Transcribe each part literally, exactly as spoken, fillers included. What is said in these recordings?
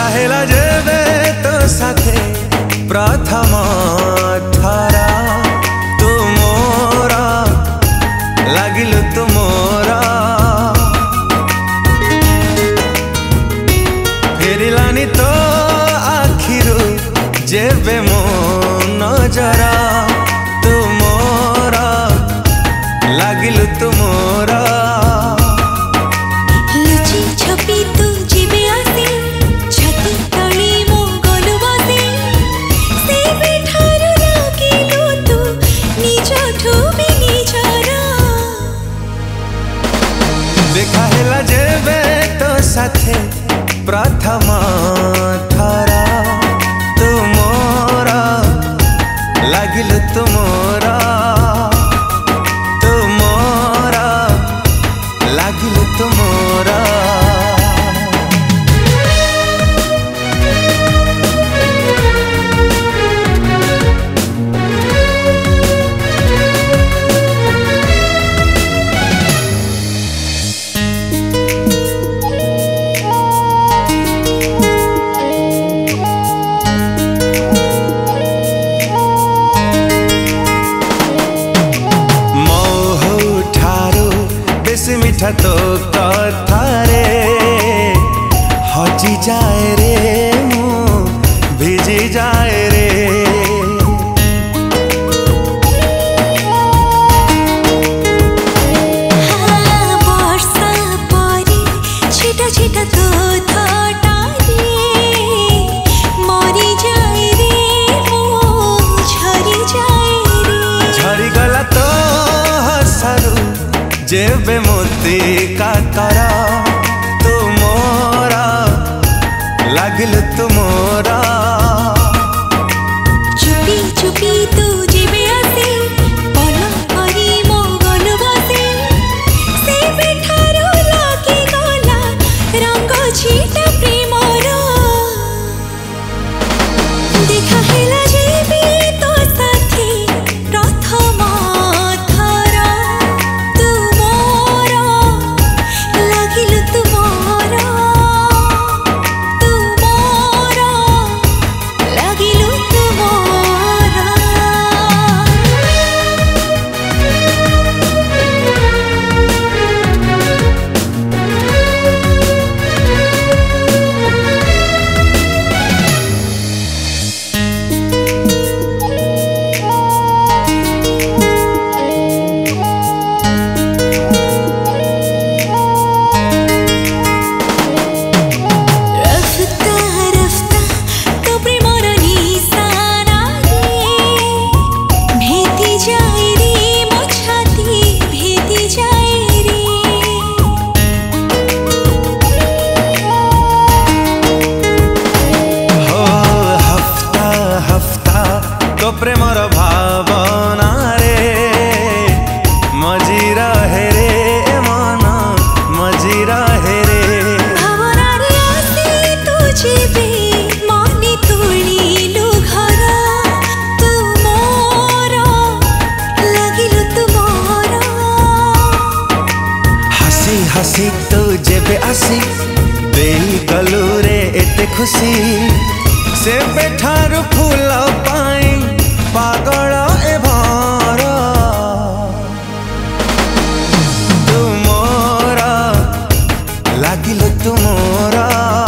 हेला जेबे तो साथे प्रथम थरा तू मोरा लागिलु तू मोरा फेरिलानी तो आखिरु जेबे मो नजरा तू मोरा लागिलु तू मोरा लुची छपी तू जीवे आसे छाती तली मो गलु बसे से बेठारु लागिलु तू निज ठुबी निजरा देखा हेला जेबे तो साथे प्रथम थरा तू मोरा लागिलु तू मोरा तू मोरा लागिलु तू मोरा मिठा तो कथा रे हजी जाए रे मु भिजी जाए रे हाँ वर्षा परी छिटा छिटा तो थटा रे मरी जाए रे मु झरी जाए रे झरी गला तो हसारू जेबे मोती का करा तू मोरा लागिलु तू मोरा चुपी चुपी तू जीवे आसे पल करी मो गलु बसे से बेठारु लागी गला रंग छिटा प्रेमर देखा हेला जेबे तो साथे प्रथम थरा तू मोरा लागिलु तू मोरा तू मोरा लागिलु तू मोरा रफ्ता रफ्ता तो प्रेमर निशाना रे भेदी जाए रे मो छाती भेदी जाए रे हो हफ्ता हफ्ता तो प्रेमर भावना रे मजी रहे रे मन मजी रहे रे भावना रे आसे तू जीवे मनी तुलिलु घर तू मोरा लागिलु तू मोरा हसी हसी तो जेबे आसी देई गलु रे एते खुशी से बेठारु फूल पाई पागल ए भरा तू मोरा लागिलु तू मोरा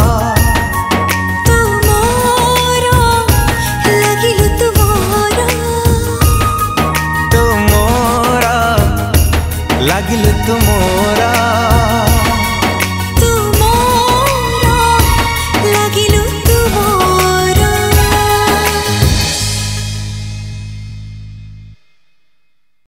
तू मोरा लागिलु तू मोरा तू मोरा लागिलु तू मोरा